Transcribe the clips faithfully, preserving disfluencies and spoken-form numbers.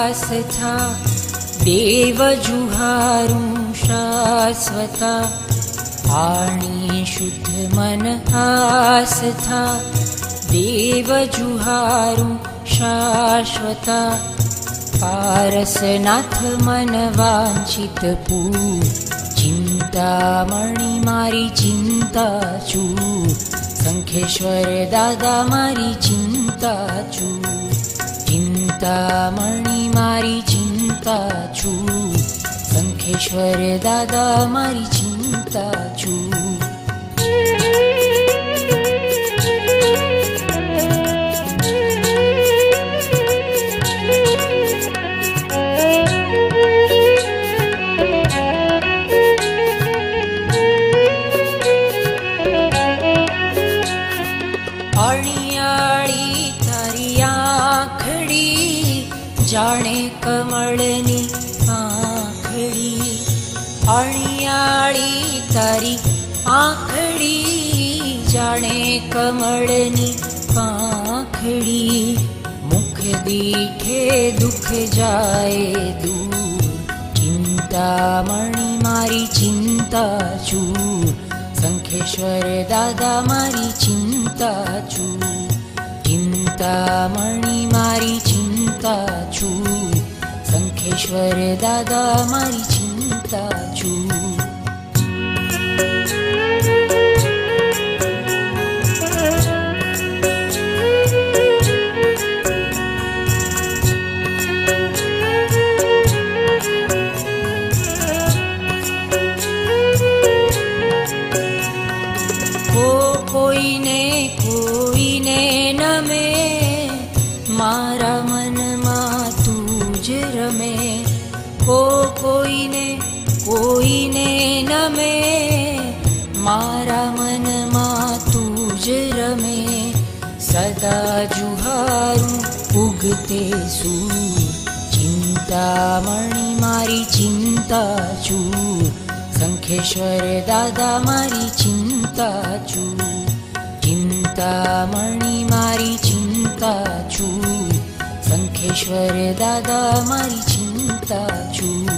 आस्था देव जुहारू शाश्वता आणी शुद्ध मन आस्था देव जुहारू शाश्वता पारसनाथ मन वांछित पूर चिंतामणि मारी चिंता चूर संखेश्वर दादा मारी चिंता चूर चिंतामणि मारी चिंता चूर संखेश्वर दादा मारी चिंता चूर। जाने कमळनी आँखड़ी अणियाळी तारी आँखड़ी जाने कमळनी आँखड़ी मुख दीठे दुख जाए दूर चिंतामणि मारी चिंता चूर संखेश्वर दादा मारी चिंता चूर चिंतामणि मारी चिंता चूर संखेश्वर दादा मारी चिंता चूर। को कोई ने कोई ने नमे मारा मन मा तूज रमे को कोई ने कोई ने नमे मारा मन मा तूज रमे सदा जुहारू उगते सूर चिंतामणि मारी चिंता चूर संखेश्वर दादा मारी चिंता चूर चिंतामणि मारी चिंता चूर संखेश्वर दादा मारी चिंता चूर।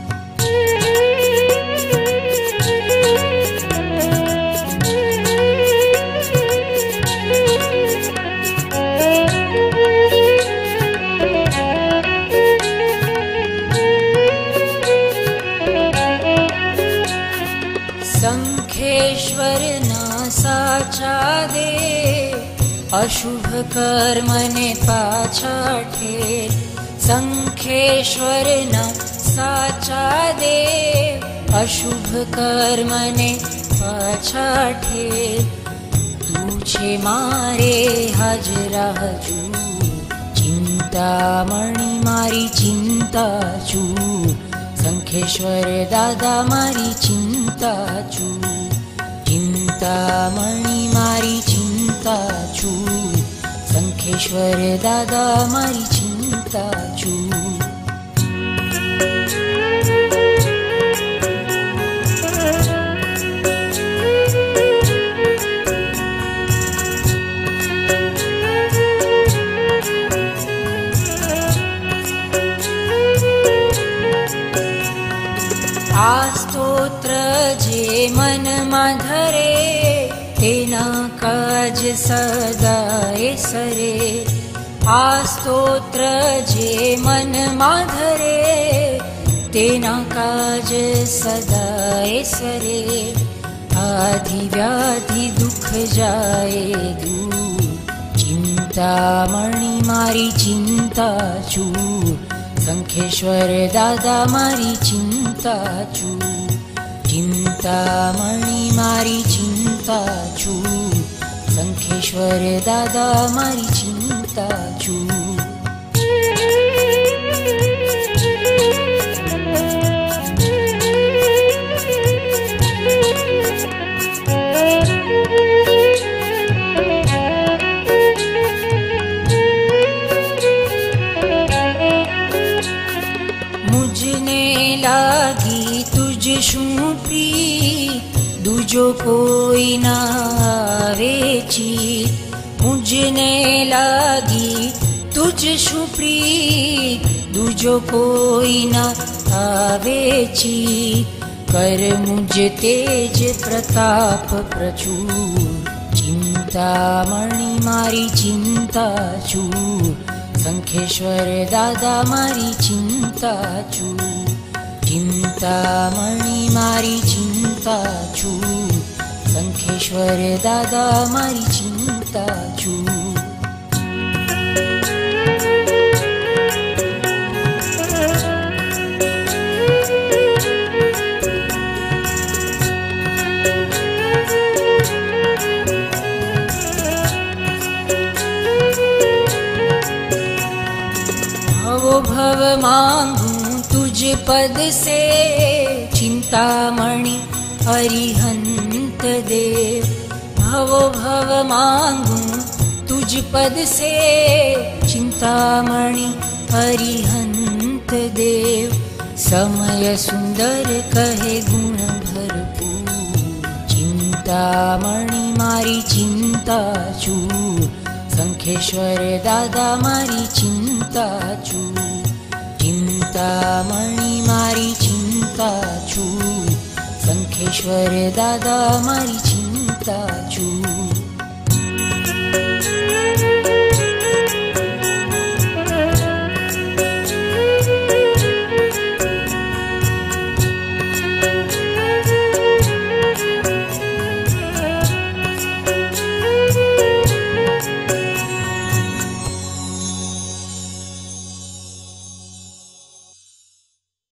संखेश्वर ना साचा दे अशुभ कर्म ने पाछा ठे संखेश्वर न साचा दे अशुभ कर्म ने पाछा ठे तू छे मारे हाजरा हजूर चिंतामणि मारी चिंता चूर संखेश्वर दादा मारी चिंता चूर चिंतामणि मारी चिंता चूर संखेश्वर दादा मारी चिंता चूर। आ स्तोत्र जे मन में धरे तेना काज सदाए सरे आ स्तोत्र जे मन में धरे तेना काज सदाए सरे आधि व्याधि दुख जाए दूर चिंतामणि मारी चिंता चूर संखेश्वर दादा मारी चिंता चूर चिंतामणि मारी चिंता चूर संखेश्वर दादा मारी चिंता चूर। मुझने लागी तुझ शू प्रीत दूजो कोई ना आवे चीत मुझने लागी तुझ शू प्रीत दूजो कोई न आवे चीत। कर मुझ तेज प्रताप प्रचुर, चिंतामणि मारी चिंता चूर। संखेश्वर दादा मारी चिंता चूर, चिंतामणि मारी चिंता चूर। संखेश्वर दादा मारी चिंता चूर। भव मांगू तुझ पद से, चिंतामणि अरिहंत देव। भवो भव मांगू तुझ पद से, चिंतामणि अरिहंत देव। समय सुंदर कहे गुण भरपूर, चिंतामणि मारी चिंता चूर। संखेश्वर दादा मारी चिंता चूर, चिंतामणि मारी चिंता चूर। संखेश्वर दादा मारी चिंता चूर।